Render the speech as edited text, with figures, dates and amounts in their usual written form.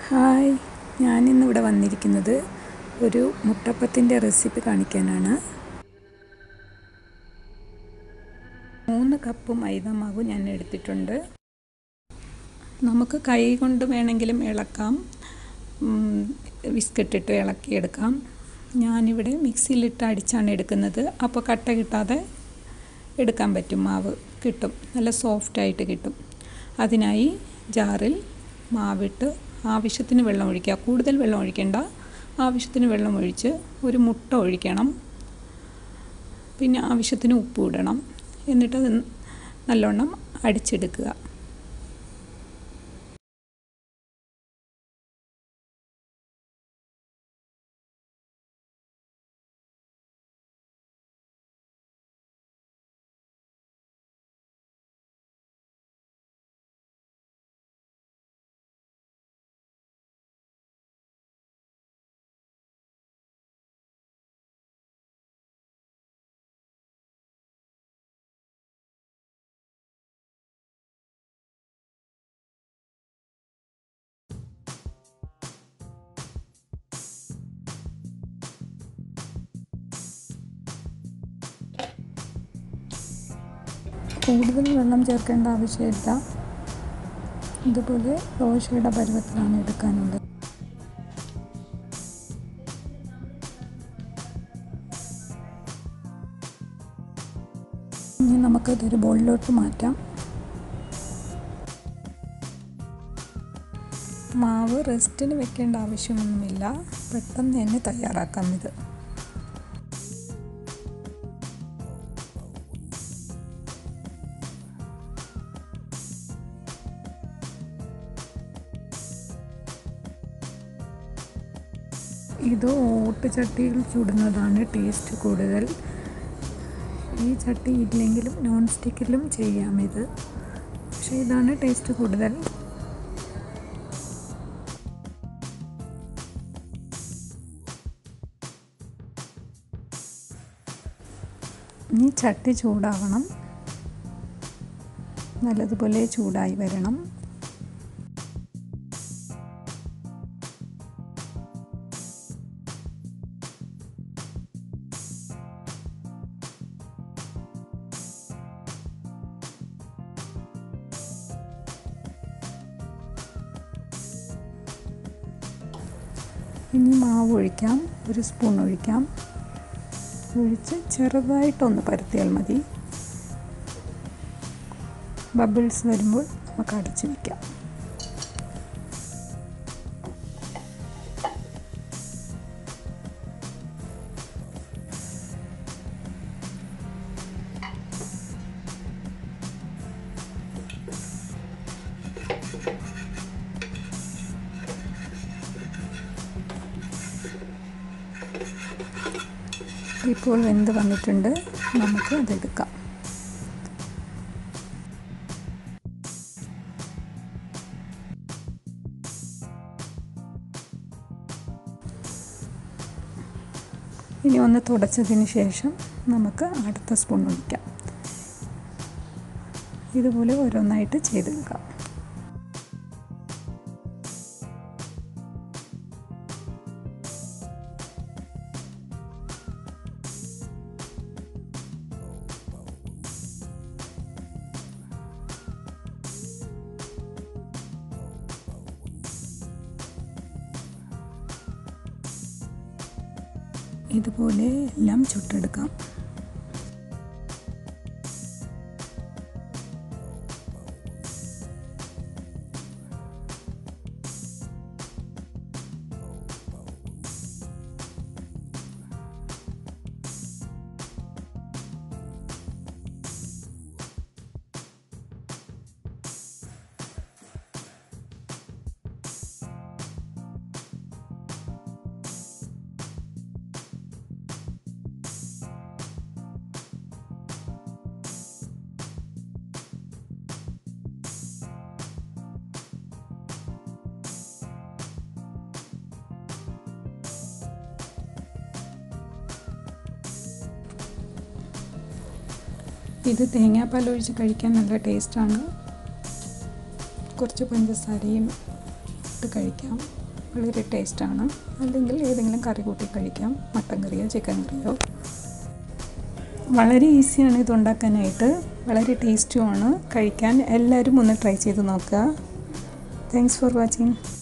Hi, ഞാനിന്നിവിടെ വന്നിരിക്കുന്നത് ഒരു മുട്ടപ്പത്തിൻ്റെ റെസിപ്പി കാണിക്കാനാണ്. 3 കപ്പ് മൈദമാവ് ഞാൻ എടുത്തിട്ടുണ്ട്. നമുക്ക് കൈ കൊണ്ട് വേണമെങ്കിലും ഇളക്കാം, വിസ്കിട്ടിട്ട് ഇളക്കിയെടുക്കാം. ഞാനിവിടെ മിക്സിയിലിട്ട് അടിച്ചാണ് എടുക്കുന്നത്. അപ്പോൾ കട്ട കിട്ടാതെ എടുക്കാൻ പറ്റും, മാവ് കിട്ടും, നല്ല സോഫ്റ്റായിട്ട് കിട്ടും. അതിനായി ജാറിൽ മാവിട്ട് ആവശ്യത്തിന് വെള്ളം ഒഴിക്കുക. കൂടുതൽ വെള്ളം ഒഴിക്കേണ്ട, ആവശ്യത്തിന് വെള്ളം ഒഴിച്ച് ഒരു മുട്ട ഒഴിക്കണം. പിന്നെ ആവശ്യത്തിന് ഉപ്പ് ഇടണം. എന്നിട്ടത് നല്ലോണം അടിച്ചെടുക്കുക. കൂടുതൽ വെള്ളം ചേർക്കേണ്ട ആവശ്യമില്ല. ഇതുപോലെ ദോശയുടെ പരുവത്തിലാണ് എടുക്കാനുള്ളത്. ഇനി നമുക്കിതൊരു ബൗളിലോട്ട് മാറ്റാം. മാവ് റെസ്റ്റിന് വെക്കേണ്ട ആവശ്യമൊന്നുമില്ല, പെട്ടെന്ന് തന്നെ തയ്യാറാക്കാം ഇത്. ഇത് ഓട്ടുചട്ടിയിൽ ചുടുന്നതാണ് ടേസ്റ്റ് കൂടുതൽ. ഈ ചട്ടി ഇല്ലെങ്കിലും നോൺ സ്റ്റിക്കിലും ചെയ്യാം ഇത്, പക്ഷേ ഇതാണ് ടേസ്റ്റ് കൂടുതൽ. ഇനി ചട്ടി ചൂടാവണം, നല്ലതുപോലെ ചൂടായി വരണം. ഇനി മാവ് ഒഴിക്കാം, ഒരു സ്പൂൺ ഒഴിക്കാം. ഒഴിച്ച് ചെറുതായിട്ടൊന്ന് പരത്തിയാൽ മതി. ബബിൾസ് വരുമ്പോൾ നമുക്ക് അടച്ച് വയ്ക്കാം. ഇപ്പോൾ വെന്ത് വന്നിട്ടുണ്ട്, നമുക്ക് അതെടുക്കാം. ഇനി ഒന്ന് തുടച്ചതിന് ശേഷം നമുക്ക് അടുത്ത സ്പൂൺ ഒഴിക്കാം. ഇതുപോലെ ഓരോന്നായിട്ട് ചെയ്തെടുക്കാം. ഇതുപോലെ എല്ലാം ചുട്ടെടുക്കാം. ഇത് തേങ്ങാപ്പാൽ ഒഴിച്ച് കഴിക്കാൻ നല്ല ടേസ്റ്റാണ്. കുറച്ച് പഞ്ചസാരയും ഇട്ട് കഴിക്കാം. വളരെ ടേസ്റ്റാണ്. അല്ലെങ്കിൽ ഏതെങ്കിലും കറി കൂട്ടി കഴിക്കാം, മട്ടൻ കറിയോ ചിക്കൻ കറിയോ. വളരെ ഈസിയാണ് ഇത് ഉണ്ടാക്കാനായിട്ട്, വളരെ ടേസ്റ്റുമാണ് കഴിക്കാൻ. എല്ലാവരും ഒന്ന് ട്രൈ ചെയ്ത് നോക്കുക. Thanks for watching.